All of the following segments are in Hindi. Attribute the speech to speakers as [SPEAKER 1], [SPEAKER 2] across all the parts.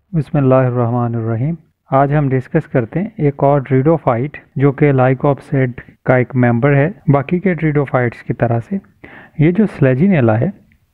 [SPEAKER 1] बिस्मिल्लाहिर्रहमानिर्रहीम। आज हम डिस्कस करते हैं एक और ड्रिडोफाइट जो कि लाइकोप्सिड का एक मेंबर है बाकी के ड्रिडोफाइट्स की तरह से। ये जो स्लेजिनेला है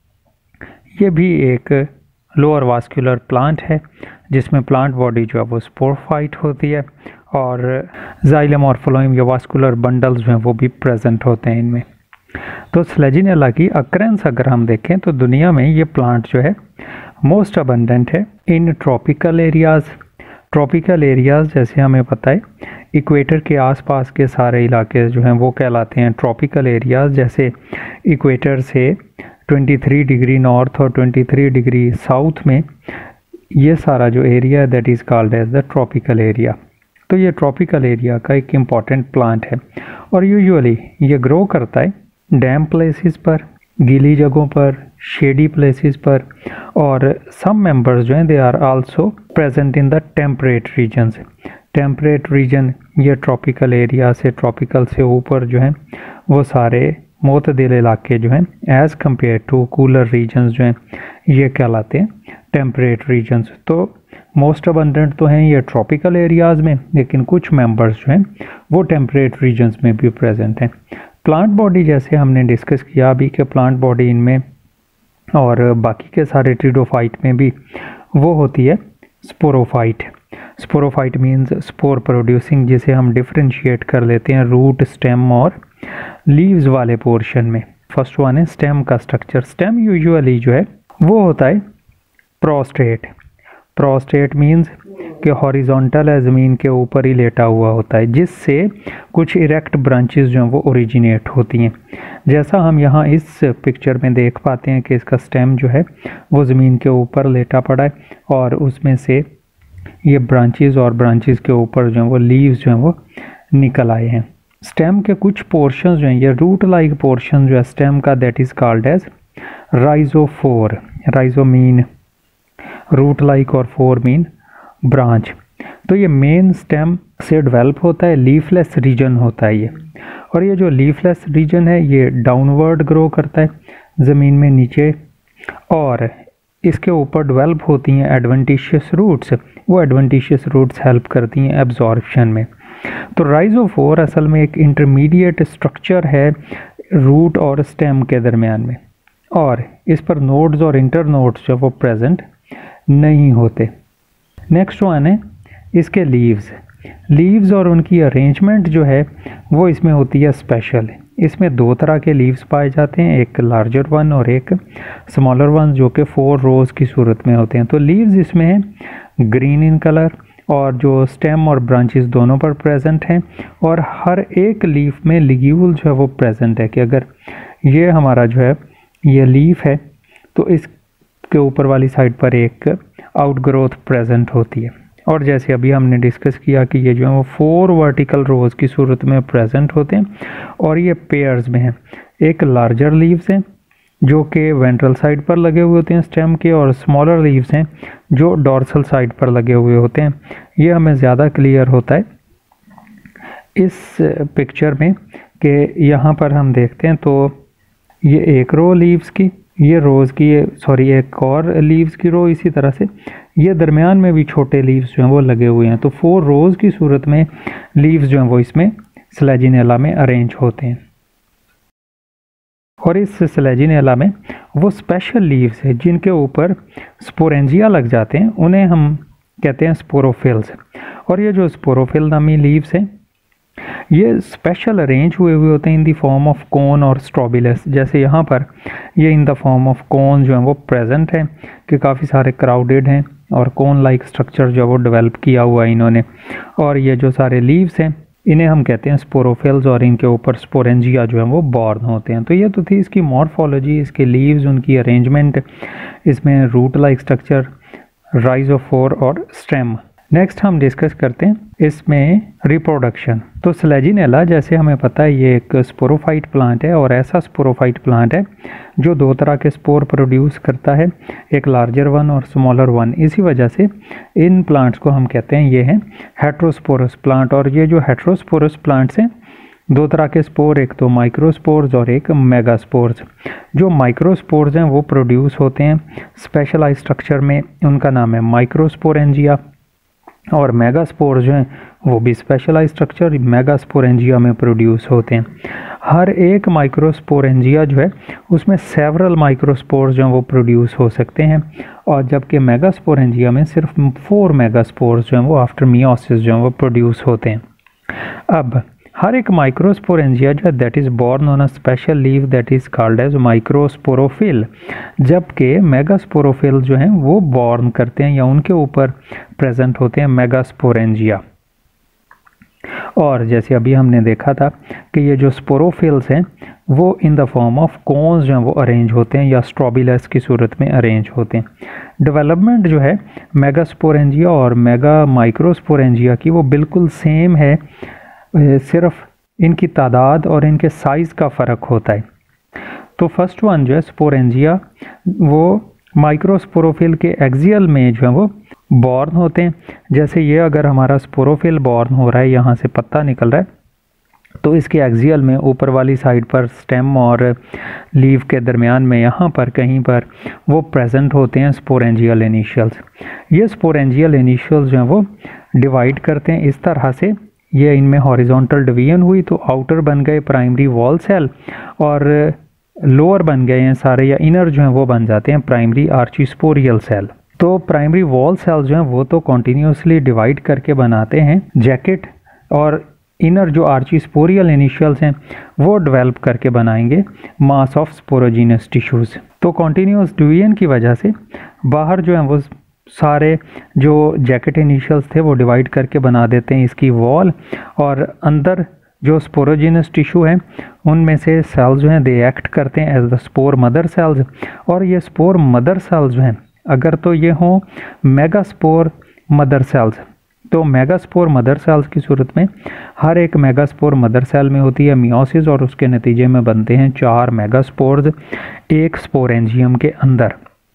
[SPEAKER 1] ये भी एक लोअर वास्कुलर प्लांट है जिसमें प्लांट बॉडी जो है वो स्पोरोफाइट होती है और जाइलम और फ्लोएम या वास्कुलर बंडल्स जो हैं वो भी प्रेजेंट होते हैं इनमें। तो स्लेजिनेला की अक्रेंस अगर हम देखें तो दुनिया में ये प्लांट जो है मोस्ट अबंडेंट है in tropical areas. Tropical areas जैसे हमें पता है इक्वेटर के आसपास के सारे इलाके जो हैं वो कहलाते हैं ट्रॉपिकल एरियाज़। जैसे इक्वेटर से 23 डिग्री नॉर्थ और 23 डिग्री साउथ में ये सारा जो एरिया है that is called as the tropical area. तो ये ट्रॉपिकल एरिया का एक इम्पॉर्टेंट प्लांट है और यूजुअली ये ग्रो करता है डैम प्लेसेस पर, गीली जगहों पर, शेडी प्लेसेस पर, और सम मेंबर्स जो हैं they are also present in the temperate regions. Temperate region ये ट्रॉपिकल एरिया से, ट्रॉपिकल से ऊपर जो हैं वो सारे मोतदिल इलाके जो हैं as compare to cooler regions जो हैं ये कहलाते हैं टेम्परेट रीजन्स। तो मोस्ट अबंडेंट तो हैं ये ट्रॉपिकल एरियाज़ में, लेकिन कुछ मेंबर्स जो हैं वो टेम्परेट रीजन्स में भी प्रेजेंट हैं। प्लांट बॉडी जैसे हमने डिस्कस किया अभी कि प्लांट बॉडी इनमें और बाकी के सारे ट्रिडोफाइट में भी वो होती है sporophyte. Sporophyte means spore producing, जिसे हम डिफरेंशिएट कर लेते हैं रूट, स्टेम और लीव्स वाले पोर्शन में। फर्स्ट वन है स्टेम का स्ट्रक्चर। स्टेम यूजुअली जो है वो होता है प्रोस्टेट। प्रोस्टेट मींस कि हॉरिजॉन्टल है, ज़मीन के ऊपर ही लेटा हुआ होता है, जिससे कुछ इरेक्ट ब्रांचेस जो हैं वो ओरिजिनेट होती हैं। जैसा हम यहाँ इस पिक्चर में देख पाते हैं कि इसका स्टेम जो है वो ज़मीन के ऊपर लेटा पड़ा है और उसमें से ये ब्रांचेस और ब्रांचेस के ऊपर जो हैं वो लीव्स जो हैं वो निकल आए हैं। स्टेम के कुछ पोर्शंस जो हैं ये रूट लाइक पोर्शन जो है स्टेम का that is called as rhizophore. Rhizo mean root like और फोर मीन ब्रांच। तो ये मेन स्टेम से डेवलप होता है, लीफलेस रीजन होता है ये, और ये जो लीफलेस रीजन है ये डाउनवर्ड ग्रो करता है ज़मीन में नीचे, और इसके ऊपर डेवलप होती हैं एडवेंटिशियस रूट्स। वो एडवेंटिशियस रूट्स हेल्प करती हैं एब्जॉर्प्शन में। तो राइजोफोर असल में एक इंटरमीडिएट स्ट्रक्चर है रूट और स्टेम के दरमियान में, और इस पर नोड्स और इंटर नोड्स जो वो प्रेजेंट नहीं होते। नेक्स्ट वन है इसके लीव्स। लीव्स और उनकी अरेंजमेंट जो है वो इसमें होती है स्पेशल। इसमें दो तरह के लीव्स पाए जाते हैं, एक लार्जर वन और एक स्मॉलर वन, जो कि 4 रोज़ की सूरत में होते हैं। तो लीव्स इसमें हैं ग्रीन इन कलर, और जो स्टेम और ब्रांचेस दोनों पर प्रेजेंट हैं, और हर एक लीफ में लिग्यूल जो है वो प्रेजेंट है कि अगर ये हमारा जो है ये लीफ है तो इसके ऊपर वाली साइड पर एक आउटग्रोथ प्रेजेंट होती है। और जैसे अभी हमने डिस्कस किया कि ये जो है वो 4 वर्टिकल रोज़ की सूरत में प्रेजेंट होते हैं, और ये पेयर्स में हैं। एक लार्जर लीव्स हैं जो कि वेंट्रल साइड पर लगे हुए होते हैं स्टेम के, और स्मॉलर लीव्स हैं जो डॉर्सल साइड पर लगे हुए होते हैं। ये हमें ज़्यादा क्लियर होता है इस पिक्चर में कि यहाँ पर हम देखते हैं तो ये एक रो लीव्स की, ये रोज़ की, एक और लीव्स की रो, इसी तरह से ये दरमियान में भी छोटे लीव्स जो हैं वो लगे हुए हैं। तो 4 रोज़ की सूरत में लीव्स जो हैं वो इसमें स्लेजिनेला में अरेंज होते हैं। और इस स्लेजिनेला में वो स्पेशल लीव्स है जिनके ऊपर स्पोरेंजिया लग जाते हैं, उन्हें हम कहते हैं स्पोरोफिल्स। और ये जो स्पोरोफिल नामी लीव्स हैं ये स्पेशल अरेंज हुए होते हैं in the form of cone और स्ट्रोबिलस। जैसे यहाँ पर ये in the form of cone जो है वो प्रेजेंट है कि काफ़ी सारे क्राउडेड हैं और कोन लाइक स्ट्रक्चर जो है वो डेवलप किया हुआ है इन्होंने। और ये जो सारे लीव्स हैं इन्हें हम कहते हैं स्पोरोफिल्स, और इनके ऊपर स्पोरेंजिया जो है वो बॉर्न होते हैं। तो ये तो थी इसकी मॉर्फोलॉजी, इसके लीव्स, उनकी अरेंजमेंट, इसमें रूट लाइक स्ट्रक्चर, राइजोफोर और स्टेम। नेक्स्ट हम डिस्कस करते हैं इसमें रिप्रोडक्शन। तो स्लेजिनेला जैसे हमें पता है ये एक स्पोरोफाइट प्लांट है, और ऐसा स्पोरोफाइट प्लांट है जो 2 तरह के स्पोर प्रोड्यूस करता है, एक लार्जर वन और स्मॉलर वन। इसी वजह से इन प्लांट्स को हम कहते हैं ये हैं हेट्रोस्पोरस प्लांट। और ये जो हेट्रोस्पोरस प्लांट्स हैं दो तरह के स्पोर, एक तो माइक्रोस्पोर्स और एक मेगास्पोर्स। जो माइक्रोस्पोर्स हैं वो प्रोड्यूस होते हैं स्पेशलाइज स्ट्रक्चर में, उनका नाम है माइक्रोस्पोरेंजिया। और मेगास्पोर्स जो हैं वो भी स्पेशलाइज स्ट्रक्चर मेगास्पोरेंजिया में प्रोड्यूस होते हैं। हर एक माइक्रोस्पोरेंजिया जो है उसमें सेवरल माइक्रोस्पोर्स जो हैं वो प्रोड्यूस हो सकते हैं, और जबकि मेगास्पोरेंजिया में सिर्फ 4 मेगास्पोर्स जो हैं वो आफ्टर मियोसिस जो हैं वो प्रोड्यूस होते हैं। अब हर एक माइक्रोस्पोरेंजिया जो है that is borne on a special leave that is called as microsporophyll, जबकि मेगास्पोरोफिल जो हैं वो बोर्न करते हैं या उनके ऊपर प्रेजेंट होते हैं मेगास्पोरेंजिया। और जैसे अभी हमने देखा था कि ये जो स्पोरोफिल्स हैं वो in the form of cones जो हैं वो अरेंज होते हैं या स्ट्रॉबिलस की सूरत में अरेंज होते हैं। डेवलपमेंट जो है मेगास्पोरेंजिया और मेगा माइक्रोस्पोरेंजिया की वो बिल्कुल सेम है, सिर्फ इनकी तादाद और इनके साइज़ का फ़र्क होता है। तो फर्स्ट वन जो है स्पोरेंजिया, वो माइक्रोस्पोरोफिल के एक्सियल में जो है वो बॉर्न होते हैं। जैसे ये अगर हमारा स्पोरोफिल बॉर्न हो रहा है, यहाँ से पत्ता निकल रहा है, तो इसके एक्सियल में ऊपर वाली साइड पर स्टेम और लीव के दरमियान में यहाँ पर कहीं पर वो प्रेजेंट होते हैं स्पोरेंजियल इनिशियल्स। ये स्पोरेंजियल इनिशियल्स जो हैं वो डिवाइड करते हैं इस तरह से, ये इनमें हॉरिजॉन्टल डिवीजन हुई तो आउटर बन गए प्राइमरी वॉल सेल, और लोअर बन गए हैं सारे, या इनर जो हैं वो बन जाते हैं प्राइमरी आर्चिस्पोरियल सेल। तो प्राइमरी वॉल सेल्स जो हैं वो तो कॉन्टीन्यूसली डिवाइड करके बनाते हैं जैकेट, और इनर जो आर्चिस्पोरियल इनिशियल्स हैं वो डेवलप करके बनाएंगे मास ऑफ स्पोरोजीनस टिश्यूज़। तो कॉन्टीन्यूस डिवीजन की वजह से बाहर जो हैं वो सारे जो जैकेट इनिशियल्स थे वो डिवाइड करके बना देते हैं इसकी वॉल, और अंदर जो स्पोरोजीनस टिश्यू हैं उनमें से सेल्स जो हैं दे एक्ट करते हैं as the spore mother cells. और ये स्पोर मदर सेल्स जो हैं अगर तो ये हों मेगास्पोर मदर सेल्स, तो मेगास्पोर मदर सेल्स की सूरत में हर एक मेगास्पोर मदर सेल में होती है मियोसिस, और उसके नतीजे में बनते हैं 4 मेगास्पोर्स एक स्पोरेंजियम के अंदर।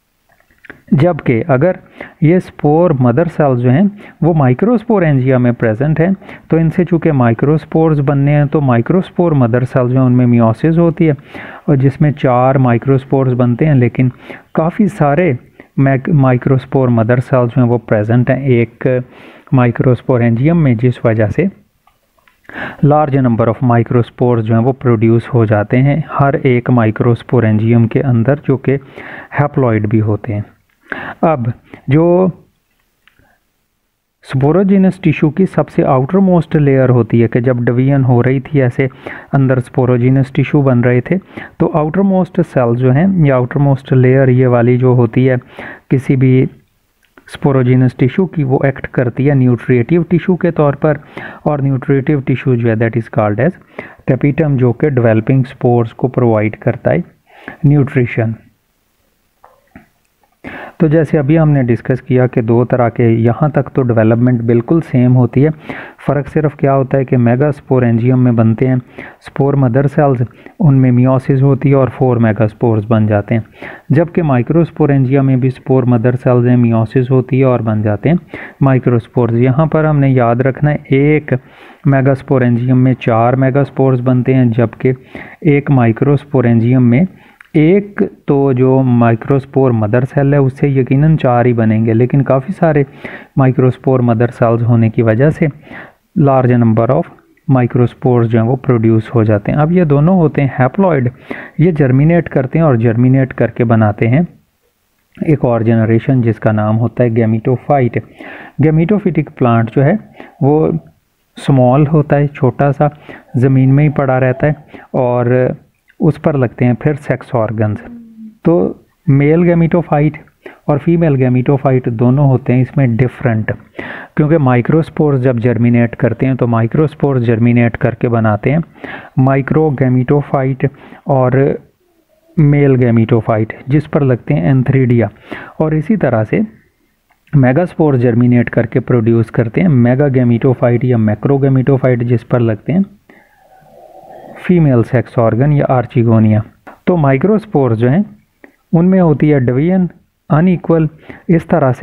[SPEAKER 1] जबकि अगर ये स्पोर मदर सेल्स जो हैं वो माइक्रोस्पोरेंजिया में प्रेजेंट हैं, तो इनसे चूँकि माइक्रोस्पोर्स बनने हैं तो माइक्रोस्पोर मदर सेल्स जो हैं उनमें मियोसिस होती है, और जिसमें 4 माइक्रोस्पोर्स बनते हैं, लेकिन काफ़ी सारे माइक्रोस्पोर मदर सेल्स जो हैं वो प्रेजेंट हैं एक माइक्रोस्पोरेंजियम में, जिस वजह से लार्ज नंबर ऑफ माइक्रोस्पोर्स जो हैं वो प्रोड्यूस हो जाते हैं हर एक माइक्रोस्पोरेंजियम के अंदर, जो कि हैप्लॉइड भी होते हैं। अब जो स्पोरोजीनस टिश्यू की सबसे आउटर मोस्ट लेयर होती है कि जब डिवीजन हो रही थी ऐसे अंदर स्पोरोजीनस टिश्यू बन रहे थे, तो आउटर मोस्ट सेल जो हैं या आउटर मोस्ट लेयर ये वाली जो होती है किसी भी स्पोरोजीनस टिश्यू की, वो एक्ट करती है न्यूट्रिएटिव टिश्यू के तौर पर, और न्यूट्रिएटिव टिश्यू जो है that is called as tapetum, जो कि डेवलपिंग स्पोर्स को प्रोवाइड करता है न्यूट्रिशन। तो जैसे अभी हमने डिस्कस किया कि दो तरह के, यहाँ तक तो डेवलपमेंट बिल्कुल सेम होती है, फ़र्क सिर्फ क्या होता है कि मेगास्पोरेंजियम में बनते हैं स्पोर मदर सेल्स, उनमें मियोसिस होती है और 4 मेगास्पोर्स बन जाते हैं, जबकि माइक्रोस्पोरेंजिया में भी स्पोर मदर सेल्स हैं, मियोसिस होती है और बन जाते हैं माइक्रोस्पोर्स। यहाँ पर हमने याद रखना है एक मेगास्पोरेंजियम में 4 मेगास्पोर्स बनते हैं, जबकि एक माइक्रोस्पोरेंजियम में एक तो जो माइक्रोस्पोर मदर सेल है उससे यकीनन 4 ही बनेंगे, लेकिन काफ़ी सारे माइक्रोस्पोर मदर सेल्स होने की वजह से लार्ज नंबर ऑफ माइक्रोस्पोर्स जो हैं वो प्रोड्यूस हो जाते हैं। अब ये दोनों होते हैं हैप्लॉइड, ये जर्मिनेट करते हैं और जर्मिनेट करके बनाते हैं एक और जनरेशन जिसका नाम होता है गैमीटोफाइट। गैमीटोफिटिक प्लांट जो है वो स्मॉल होता है, छोटा सा, ज़मीन में ही पड़ा रहता है, और उस पर लगते हैं फिर सेक्स ऑर्गन्स। तो मेल गैमीटोफाइट और फीमेल गैमीटोफाइट दोनों होते हैं इसमें डिफरेंट, क्योंकि माइक्रोस्पोर्स जब जर्मिनेट करते हैं तो माइक्रोस्पोर्स जर्मिनेट करके बनाते हैं माइक्रो गैमीटोफाइट और मेल गैमीटोफाइट, जिस पर लगते हैं एंथ्रीडिया, और इसी तरह से मेगास्पोर जर्मिनेट करके प्रोड्यूस करते हैं मेगा गैमीटोफाइट या मैक्रो गैमीटोफाइट, जिस पर लगते हैं फीमेल सेक्स ऑर्गन या आर्चिगोनिया। तो माइक्रोस्पोर्स जो हैं उनमें होती है डिवीजन अनइक्वल, इस तरह से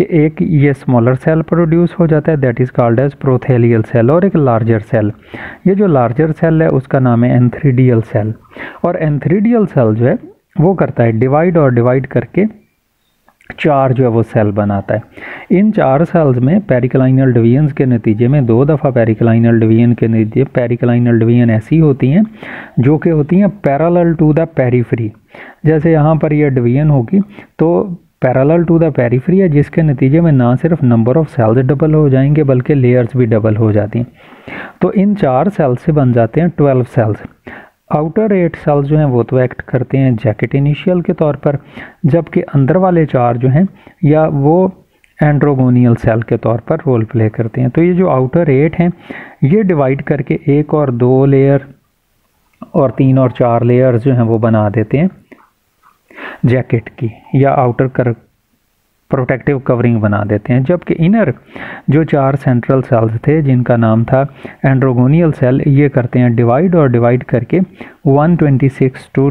[SPEAKER 1] कि एक ये स्मॉलर सेल प्रोड्यूस हो जाता है, that is called as prothallial cell, और एक लार्जर सेल। ये जो लार्जर सेल है उसका नाम है एंथ्रीडियल सेल। और एंथ्रीडियल सेल जो है वो करता है डिवाइड, और डिवाइड करके 4 जो है वो सेल बनाता है। इन 4 सेल्स में पेरिक्लाइनल डिवीजन्स के नतीजे में 2 दफ़ा पेरिक्लाइनल डिवीजन के नतीजे पेरिक्लाइनल डिवीजन ऐसी होती हैं जो कि होती हैं पैरेलल टू द पेरिफेरी। जैसे यहाँ पर यह डिवीजन होगी तो पैरेलल टू द पेरिफेरी है, जिसके नतीजे में ना सिर्फ नंबर ऑफ सेल्स डबल हो जाएंगे बल्कि लेयर्स भी डबल हो जाती हैं। तो इन 4 सेल्स से बन जाते हैं 12 सेल्स। आउटर 8 सेल्स जो हैं वो तो एक्ट करते हैं जैकेट इनिशियल के तौर पर, जबकि अंदर वाले 4 जो हैं या वो एंड्रोगोनियल सेल के तौर पर रोल प्ले करते हैं। तो ये जो आउटर 8 हैं ये डिवाइड करके 1 और 2 लेयर और 3 और 4 लेयर्स जो हैं वो बना देते हैं जैकेट की, या आउटर कर प्रोटेक्टिव कवरिंग बना देते हैं। जबकि इनर जो 4 सेंट्रल सेल्स थे जिनका नाम था एंड्रोगोनियल सेल, ये करते हैं डिवाइड, और डिवाइड करके 128 टू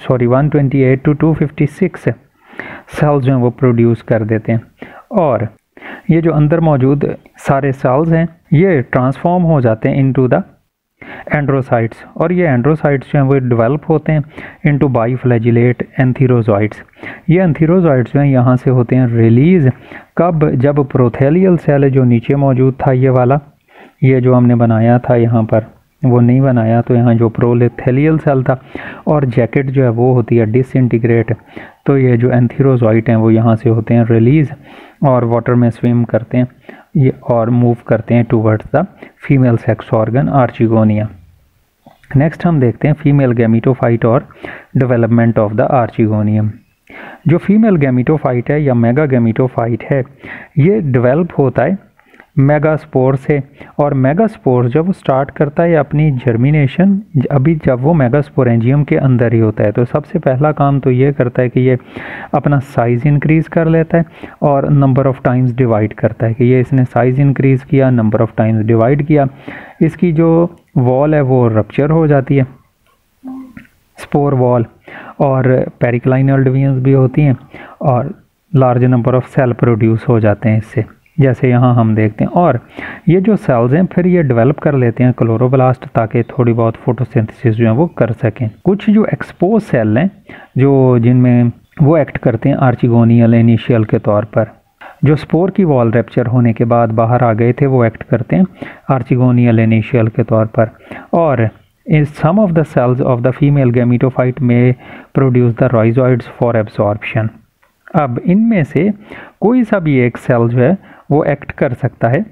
[SPEAKER 1] 256 सेल्स जो हैं वो प्रोड्यूस कर देते हैं। और ये जो अंदर मौजूद सारे सेल्स हैं ये ट्रांसफॉर्म हो जाते हैं इनटू द एंड्रोसाइट्स, और ये एंड्रोसाइट्स जो हैं वो डेवलप होते हैं इनटू बाइफ्लैजिलेट एंथीरोजॉइड्स। ये एंथीरोजॉइड्स जो हैं यहाँ से होते हैं रिलीज़ कब, जब प्रोथेलियल सेल जो नीचे मौजूद था ये वाला, ये जो हमने बनाया था यहाँ पर वो नहीं बनाया, तो यहाँ जो प्रोथेलियल सेल था, और जैकेट जो है वो होती है डिसइंटीग्रेट। तो ये जो एंथीरोजॉइट हैं वो यहाँ से होते हैं रिलीज़ और वाटर में स्विम करते हैं ये और मूव करते हैं towards the female sex organ archegonia. Next हम देखते हैं फीमेल गैमीटोफाइट और डेवलपमेंट ऑफ द आर्चिगोनियम। जो फीमेल गैमीटोफाइट है या मेगा गैमीटोफाइट है ये डेवलप होता है मेगास्पोर से, और मेगास्पोर जब वो स्टार्ट करता है अपनी जर्मिनेशन अभी जब वो मेगास्पोरेंजियम के अंदर ही होता है, तो सबसे पहला काम तो ये करता है कि ये अपना साइज़ इंक्रीज़ कर लेता है और नंबर ऑफ़ टाइम्स डिवाइड करता है कि ये इसने साइज़ इंक्रीज़ किया, नंबर ऑफ़ टाइम्स डिवाइड किया, इसकी जो वॉल है वो रप्चर हो जाती है स्पोर वॉल, और पेरिक्लाइनल डिवीजन्स भी होती हैं और large number of cell produce हो जाते हैं इससे, जैसे यहाँ हम देखते हैं। और ये जो सेल्स हैं फिर ये डेवलप कर लेते हैं क्लोरोब्लास्ट ताकि थोड़ी बहुत फोटोसिंथेसिस जो है वो कर सकें। कुछ जो एक्सपोज सेल हैं जो जिनमें वो एक्ट करते हैं आर्चिगोनियल इनिशियल के तौर पर, जो स्पोर की वॉल रैप्चर होने के बाद बाहर आ गए थे वो एक्ट करते हैं आर्चिगोनियल इनिशियल के तौर पर। और in some of the cells of the female gametophyte may produce the rhizoids for absorption। अब इनमें से कोई सा भी एक सेल जो है वो एक्ट कर सकता है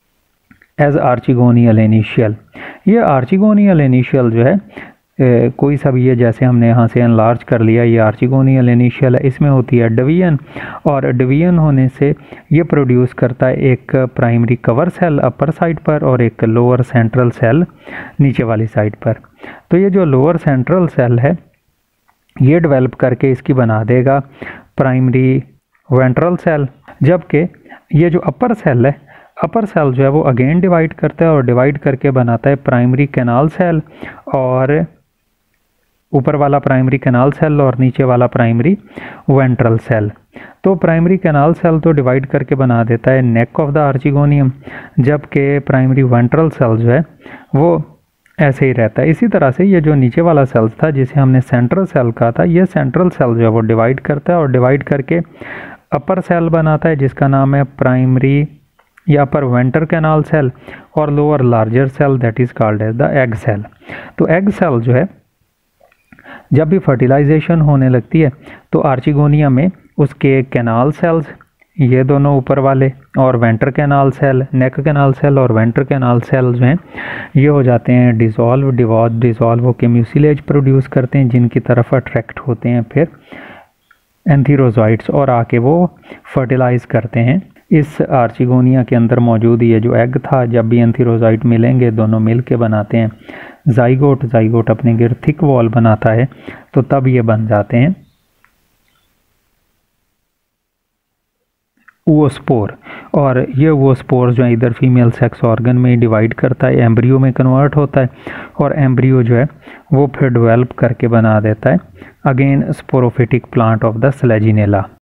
[SPEAKER 1] एज आर्चिगोनियल इनिशियल। ये आर्चिगोनियल इनिशियल जो है कोई सा भी है, जैसे हमने यहाँ से एनलार्ज कर लिया, ये आर्चिगोनियल इनिशियल है, इसमें होती है डिवीजन, और डिवीजन होने से ये प्रोड्यूस करता है एक primary cover cell upper side पर और एक लोअर सेंट्रल सेल नीचे वाली साइड पर। तो ये जो लोअर सेंट्रल सेल है ये डेवलप करके इसकी बना देगा प्राइमरी वेंट्रल सेल, जबकि ये जो अपर सेल है, अपर सेल जो है वो अगेन डिवाइड करता है और डिवाइड करके बनाता है प्राइमरी कैनाल सेल, और ऊपर वाला प्राइमरी कैनाल सेल और नीचे वाला प्राइमरी वेंट्रल सेल। तो प्राइमरी कैनाल सेल तो डिवाइड करके बना देता है नेक ऑफ द आर्चिगोनियम, जबकि प्राइमरी वेंट्रल सेल जो है वो ऐसे ही रहता है। इसी तरह से ये जो नीचे वाला सेल था जिसे हमने सेंट्रल सेल कहा था, ये सेंट्रल सेल जो है वो डिवाइड करता है और डिवाइड करके अपर सेल बनाता है जिसका नाम है प्राइमरी या अपर वेंटर कैनाल सेल, और lower larger cell that is called as the egg cell. तो एग सेल जो है जब भी फर्टिलाइजेशन होने लगती है तो आर्चिगोनिया में उसके कैनाल सेल्स, ये दोनों ऊपर वाले, और venter canal cell, neck canal cell और वेंटर कैनाल सेल जो हैं ये हो जाते हैं डिसॉल्व होकर म्यूसिलेज प्रोड्यूस करते हैं जिनकी तरफ अट्रैक्ट होते हैं फिर एंथीरोजॉइड्स और आके वो फर्टिलाइज करते हैं इस आर्चिगोनिया के अंदर मौजूद ये जो एग था। जब भी एंथीरोजॉइट मिलेंगे दोनों मिल के बनाते हैं जाइगोट, जाइगोट अपने गिर्द थिक वॉल बनाता है, तो तब ये बन जाते हैं ओस्पोर। और ये ओस्पोर जो है इधर फीमेल सेक्स ऑर्गन में डिवाइड करता है, एम्ब्रियो में कन्वर्ट होता है, और एम्ब्रियो जो है वो फिर डेवलप करके बना देता है again sporophytic plant of the स्लेजिनेला।